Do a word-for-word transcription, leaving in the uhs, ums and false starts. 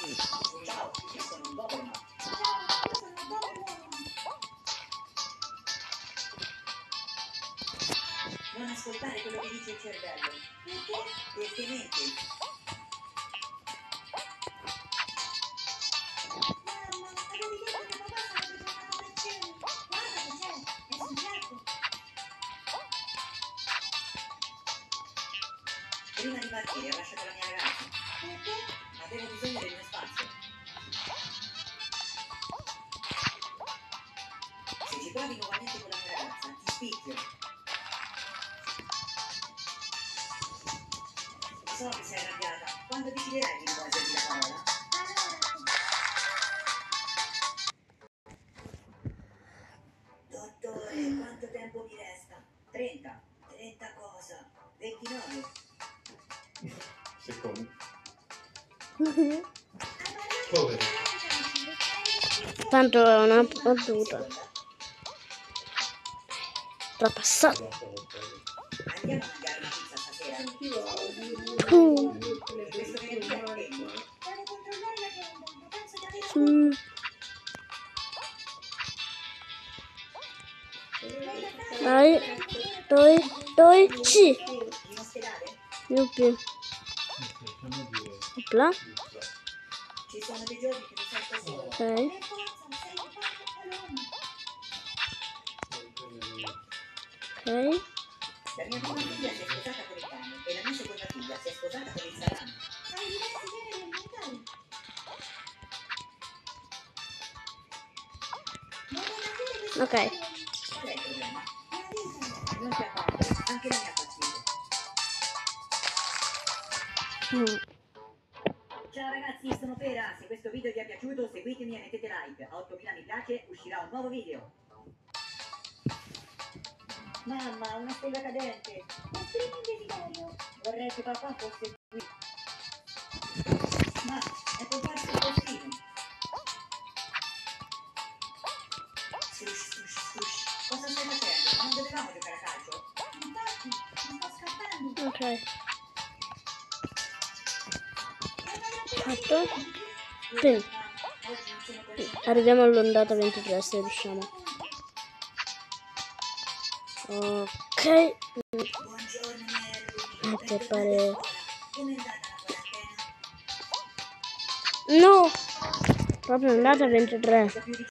Ciao, io sono un Doberman. Non ascoltare quello che dice il cervello. Perché? Perché menti. Mamma, avevi detto che papà stava facendo una operazione. Guarda che c'è, è successo. Prima di partire ho lasciato la mia ragazza. Perché? Avevo bisogno del mio spazio. Se ci provi nuovamente con la mia ragazza, ti spicchio. So che sei arrabbiata. Quando deciderai di rivolgermi la parola? Dottore, quanto tempo mi resta? trenta. trenta cosa? ventinove. Secondo. Poveri. Tanto è una battuta. Trapassato. Andiamo a mangiare una pizza stasera. Mm. Questo venerdì è impegno. Devo controllare l'agenda, ma penso di avere Mm. Dai, dai, dai, sì. in ospedale? Yuppie. Opla. Ci sono dei giorni che mi sento solo. Ok. Per forza, sei un po' Ok. La mia prima figlia si è sposata con il cane e la mia seconda figlia si è sposata con il salame. Hai diversi generi alimentari. Ok. Qual è il problema? Non ti abbattere, anche la mia fastidio. Mm. Ciao ragazzi, sono Pera. Se questo video vi è piaciuto, seguitemi e mettete like. A ottomila mi piace, uscirà un nuovo video. Mamma, una stella cadente. Esprimi un desiderio. Vorrei che papà fosse qui. Ma è comparso il postino. Sush, sush, sush. Cosa stai facendo? Non dovevamo giocare a calcio? Infatti, mi sto scappando. Ok. Fatto. Pin. Arriviamo all'ondata ventitré se riusciamo. Ok. Buongiorno, Mary. A te pare. Come è andata la quarantena? No! Proprio ondata ventitré.